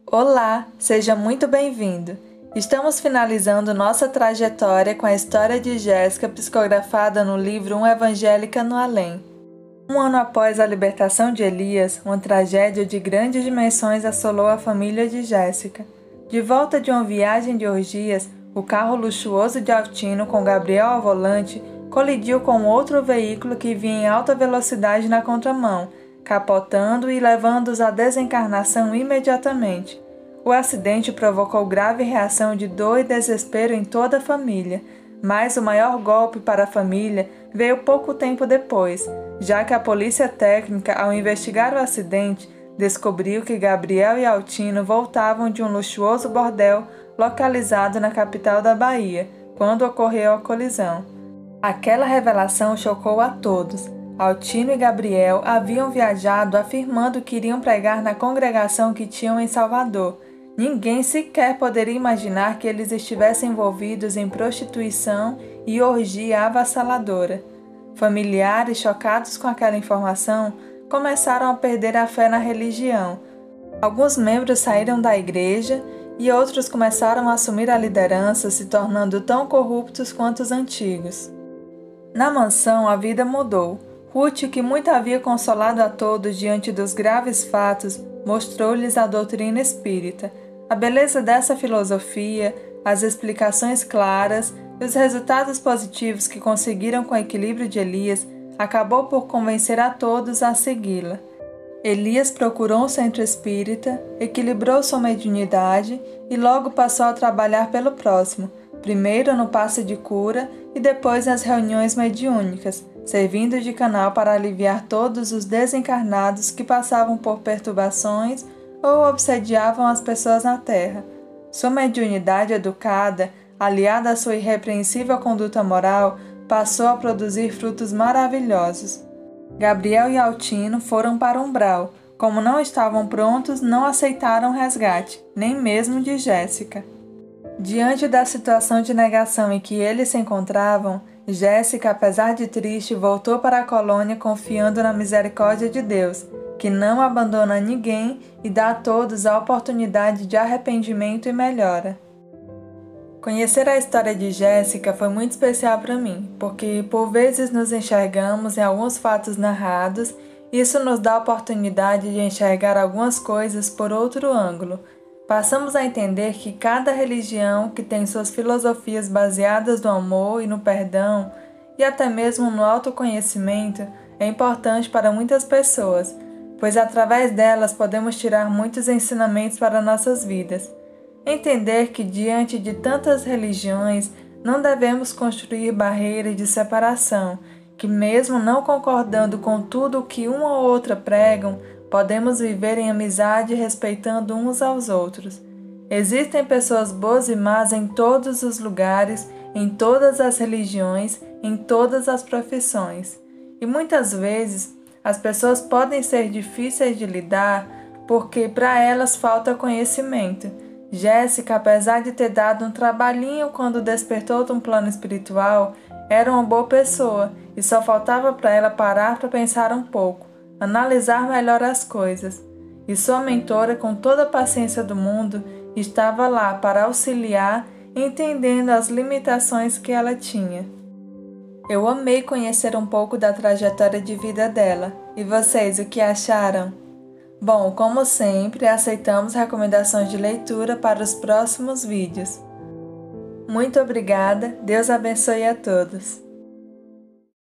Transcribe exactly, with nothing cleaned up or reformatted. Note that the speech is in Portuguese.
Olá, seja muito bem-vindo! Estamos finalizando nossa trajetória com a história de Jéssica psicografada no livro Uma Evangélica no Além. Um ano após a libertação de Elias, uma tragédia de grandes dimensões assolou a família de Jéssica. De volta de uma viagem de orgias, o carro luxuoso de Altino com Gabriel ao volante colidiu com outro veículo que vinha em alta velocidade na contramão, capotando e levando-os à desencarnação imediatamente. O acidente provocou grave reação de dor e desespero em toda a família, mas o maior golpe para a família veio pouco tempo depois, já que a polícia técnica, ao investigar o acidente, descobriu que Gabriel e Altino voltavam de um luxuoso bordel localizado na capital da Bahia, quando ocorreu a colisão. Aquela revelação chocou a todos. Altino e Gabriel haviam viajado afirmando que iriam pregar na congregação que tinham em Salvador. Ninguém sequer poderia imaginar que eles estivessem envolvidos em prostituição e orgia avassaladora. Familiares, chocados com aquela informação, começaram a perder a fé na religião. Alguns membros saíram da igreja e outros começaram a assumir a liderança, se tornando tão corruptos quanto os antigos. Na mansão, a vida mudou. Ruth, que muito havia consolado a todos diante dos graves fatos, mostrou-lhes a doutrina espírita. A beleza dessa filosofia, as explicações claras e os resultados positivos que conseguiram com o equilíbrio de Elias acabou por convencer a todos a segui-la. Elias procurou um centro espírita, equilibrou sua mediunidade e logo passou a trabalhar pelo próximo, primeiro no passe de cura e depois nas reuniões mediúnicas, servindo de canal para aliviar todos os desencarnados que passavam por perturbações ou obsediavam as pessoas na Terra. Sua mediunidade educada, aliada à sua irrepreensível conduta moral, passou a produzir frutos maravilhosos. Gabriel e Altino foram para Umbral. Como não estavam prontos, não aceitaram resgate, nem mesmo de Jéssica. Diante da situação de negação em que eles se encontravam, Jéssica, apesar de triste, voltou para a colônia confiando na misericórdia de Deus, que não abandona ninguém e dá a todos a oportunidade de arrependimento e melhora. Conhecer a história de Jéssica foi muito especial para mim, porque por vezes nos enxergamos em alguns fatos narrados e isso nos dá a oportunidade de enxergar algumas coisas por outro ângulo. Passamos a entender que cada religião que tem suas filosofias baseadas no amor e no perdão, e até mesmo no autoconhecimento, é importante para muitas pessoas, pois através delas podemos tirar muitos ensinamentos para nossas vidas. Entender que diante de tantas religiões, não devemos construir barreiras de separação, que mesmo não concordando com tudo o que uma ou outra pregam, podemos viver em amizade respeitando uns aos outros. Existem pessoas boas e más em todos os lugares, em todas as religiões, em todas as profissões. E muitas vezes as pessoas podem ser difíceis de lidar porque para elas falta conhecimento. Jéssica, apesar de ter dado um trabalhinho quando despertou de um plano espiritual, era uma boa pessoa e só faltava para ela parar para pensar um pouco, analisar melhor as coisas. E sua mentora, com toda a paciência do mundo, estava lá para auxiliar, entendendo as limitações que ela tinha. Eu amei conhecer um pouco da trajetória de vida dela. E vocês, o que acharam? Bom, como sempre, aceitamos recomendações de leitura para os próximos vídeos. Muito obrigada, Deus abençoe a todos.